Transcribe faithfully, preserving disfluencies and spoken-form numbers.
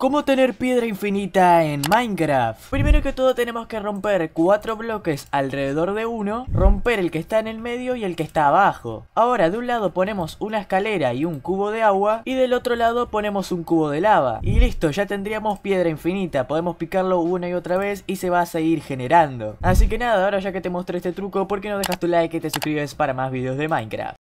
¿Cómo tener piedra infinita en Minecraft? Primero que todo tenemos que romper cuatro bloques alrededor de uno, romper el que está en el medio y el que está abajo. Ahora de un lado ponemos una escalera y un cubo de agua y del otro lado ponemos un cubo de lava. Y listo, ya tendríamos piedra infinita, podemos picarlo una y otra vez y se va a seguir generando. Así que nada, ahora ya que te mostré este truco, ¿por qué no dejas tu like y te suscribes para más videos de Minecraft?